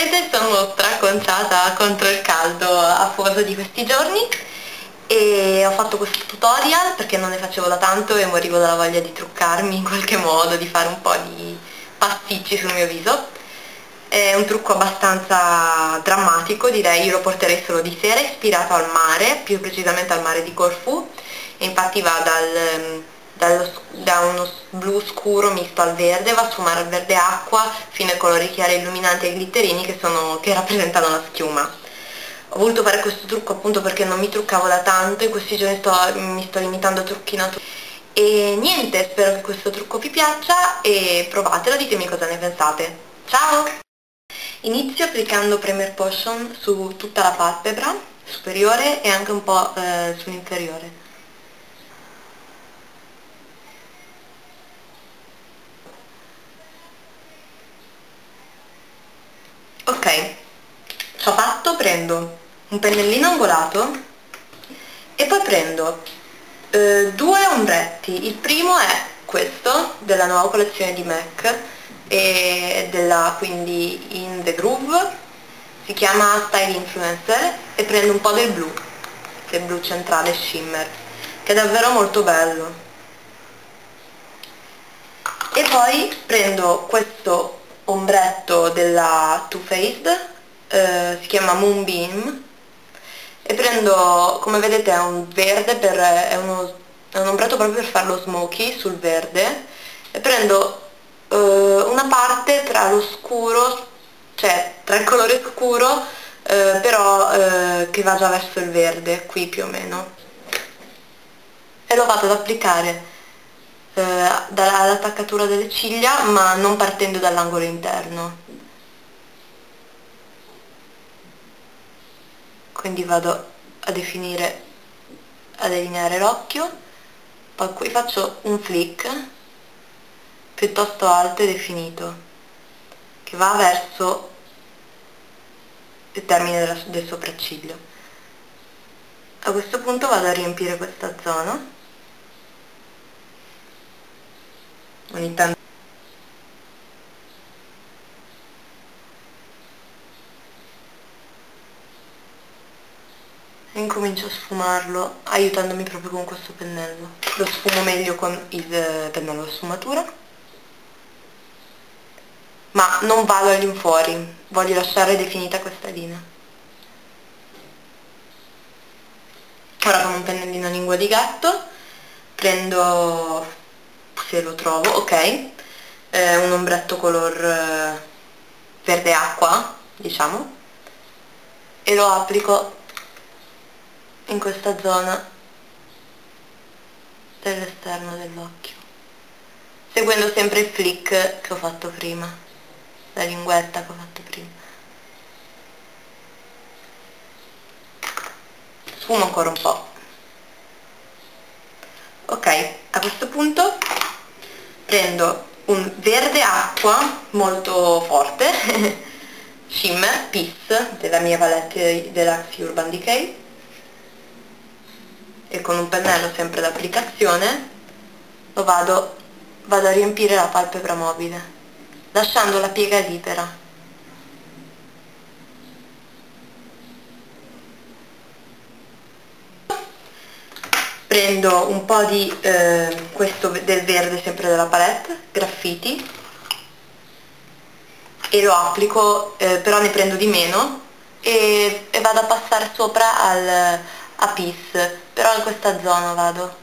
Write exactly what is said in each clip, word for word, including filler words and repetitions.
sapete sono straconciata contro il caldo a fuoco di questi giorni e ho fatto questo tutorial perché non ne facevo da tanto e morivo dalla voglia di truccarmi in qualche modo, di fare un po' di pasticci sul mio viso. È un trucco abbastanza drammatico, direi. Io lo porterei solo di sera, ispirato al mare, più precisamente al mare di Corfù, e infatti va dal, dallo, da uno blu scuro misto al verde, va a sfumare al verde acqua fino ai colori chiari illuminanti e glitterini che, sono, che rappresentano la schiuma. Ho voluto fare questo trucco appunto perché non mi truccavo da tanto, in questi giorni sto, mi sto limitando a trucchi naturali. E niente, spero che questo trucco vi piaccia e provatelo, ditemi cosa ne pensate. Ciao! Inizio applicando Premier Potion su tutta la palpebra superiore e anche un po' eh, sull'inferiore. Ok, ciò fatto prendo un pennellino angolato e poi prendo eh, due ombretti. Il primo è questo, della nuova collezione di MAC, e della quindi In The Groove, si chiama Style Influencer, e prendo un po' del blu, del blu centrale shimmer, che è davvero molto bello. E poi prendo questo ombretto della Too Faced, eh, si chiama Moonbeam, e prendo, come vedete è un verde, per, è, uno, è un ombretto proprio per farlo smoky sul verde, e prendo eh, una parte tra lo scuro, cioè tra il colore scuro, eh, però eh, che va già verso il verde, qui più o meno, e lo vado ad applicare eh, dall'attaccatura delle ciglia, ma non partendo dall'angolo interno. Quindi vado a definire, a delineare l'occhio, poi qui faccio un flick piuttosto alto e definito, che va verso il termine della, del sopracciglio. A questo punto vado a riempire questa zona, ogni tanto e incomincio a sfumarlo aiutandomi proprio con questo pennello. Lo sfumo meglio con il pennello a sfumatura, ma non vado all'infuori, voglio lasciare definita questa linea. Ora con un pennellino a lingua di gatto prendo, se lo trovo, ok, eh, un ombretto color eh, verde acqua, diciamo, e lo applico in questa zona dell'esterno dell'occhio, seguendo sempre il flick che ho fatto prima, la linguetta che ho fatto prima. Sfumo ancora un po'. Ok, a questo punto prendo un verde acqua molto forte, shimmer, Peace, della mia palette Deluxe Urban Decay, e con un pennello sempre d'applicazione lo vado, vado a riempire la palpebra mobile, lasciando la piega libera. Prendo un po' di eh, questo del verde sempre della palette, Graffiti, e lo applico, eh, però ne prendo di meno e, e vado a passare sopra al, a Peace, però in questa zona vado.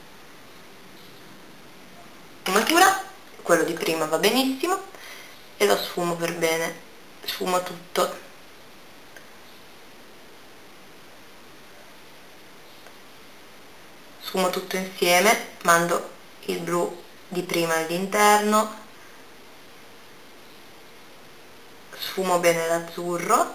Sfumatura, quello di prima va benissimo, e lo sfumo per bene, sfumo tutto. Sfumo tutto insieme, mando il blu di prima all'interno, sfumo bene l'azzurro.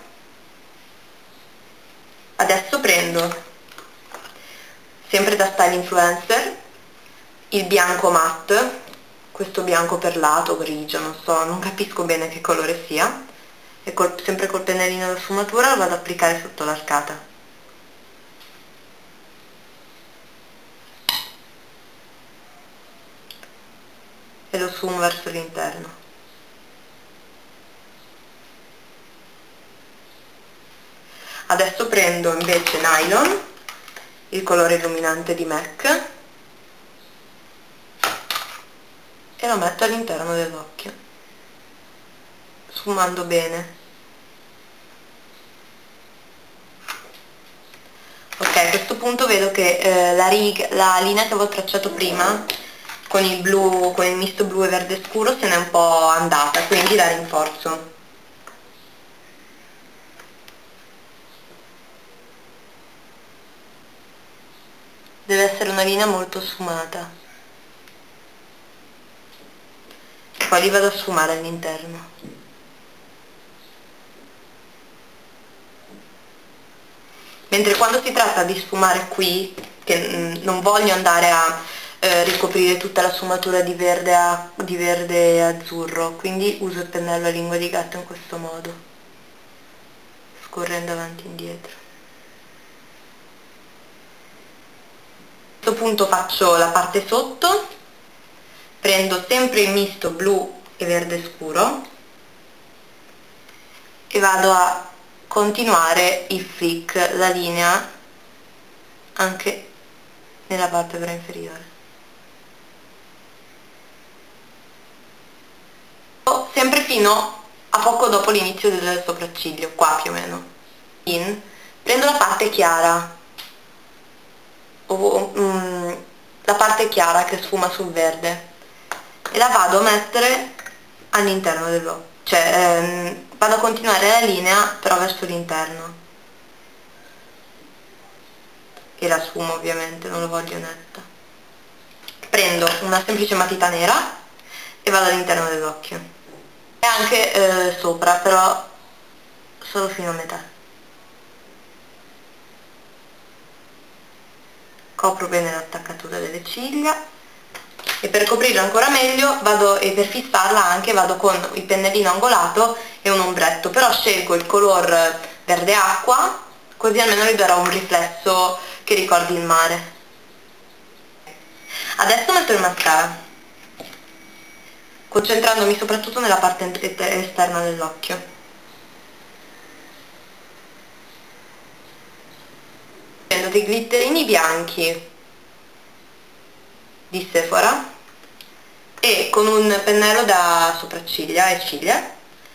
Adesso prendo, sempre da Style Influencer, il bianco matte, questo bianco perlato, grigio, non so, non capisco bene che colore sia, e col, sempre col pennellino da sfumatura lo vado ad applicare sotto l'arcata. E lo sfumo verso l'interno. Adesso prendo invece Nylon, il colore illuminante di MAC, e lo metto all'interno dell'occhio, sfumando bene. Ok, a questo punto vedo che eh, la, riga, la linea che avevo tracciato prima con il blu, con il misto blu e verde scuro se n'è un po' andata, quindi la rinforzo. Deve essere una linea molto sfumata. E poi li vado a sfumare all'interno. Mentre quando si tratta di sfumare qui, che mm, non voglio andare a eh, ricoprire tutta la sfumatura di verde, a, di verde e azzurro, quindi uso il pennello a lingua di gatto in questo modo, scorrendo avanti e indietro. A questo punto faccio la parte sotto, prendo sempre il misto blu e verde scuro e vado a continuare il flick, la linea, anche nella palpebra inferiore. Sempre fino a poco dopo l'inizio del sopracciglio, qua più o meno. In, prendo la parte chiara, o, mm, la parte chiara che sfuma sul verde, e la vado a mettere all'interno dell'occhio, cioè ehm, vado a continuare la linea però verso l'interno, e la sfumo ovviamente, non lo voglio netta. Prendo una semplice matita nera e vado all'interno dell'occhio, e anche eh, sopra, però solo fino a metà. Copro bene l'attaccatura delle ciglia, e per coprirla ancora meglio vado, e per fissarla anche, vado con il pennellino angolato e un ombretto, però scelgo il color verde acqua, così almeno gli darò un riflesso che ricordi il mare. Adesso metto il mascara, concentrandomi soprattutto nella parte esterna dell'occhio. Prendo dei glitterini bianchi di Sephora e con un pennello da sopracciglia e ciglia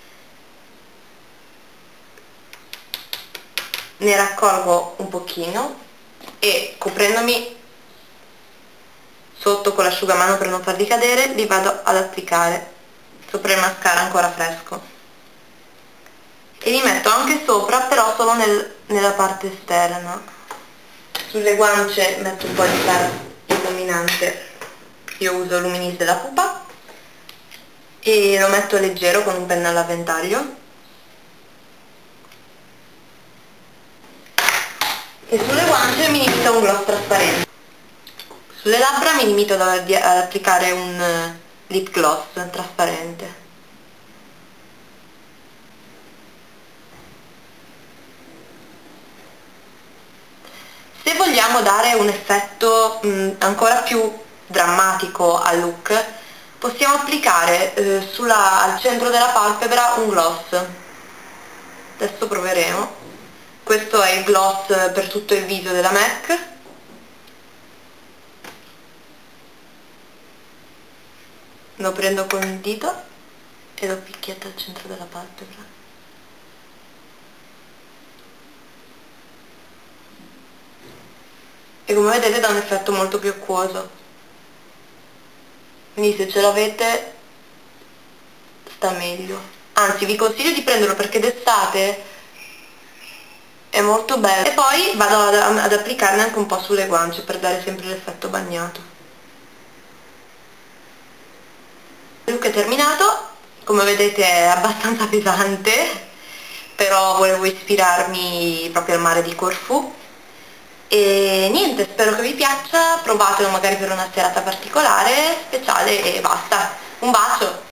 ne raccolgo un pochino e, coprendomi sotto con l'asciugamano per non farli cadere, li vado ad applicare sopra il mascara ancora fresco, e li metto anche sopra, però solo nel, nella parte esterna. Sulle guance metto un po' di cara illuminante, io uso Luminis della Pupa, e lo metto leggero con un pennello a ventaglio, e sulle guance mi limito a un gloss trasparente. Sulle labbra mi limito ad, ad applicare un lip gloss trasparente. Se vogliamo dare un effetto mh, ancora più drammatico al look, possiamo applicare eh, sulla, al centro della palpebra un gloss. Adesso proveremo. Questo è il gloss per tutto il viso della MAC. Lo prendo con il dito e lo picchietto al centro della palpebra. E come vedete dà un effetto molto più acquoso. Quindi se ce l'avete sta meglio. Anzi, vi consiglio di prenderlo perché d'estate è molto bello. E poi vado ad, ad applicarne anche un po' sulle guance per dare sempre l'effetto bagnato. Il look è terminato, come vedete è abbastanza pesante, però volevo ispirarmi proprio al mare di Corfù. E niente, spero che vi piaccia, provatelo magari per una serata particolare, speciale, e basta. Un bacio!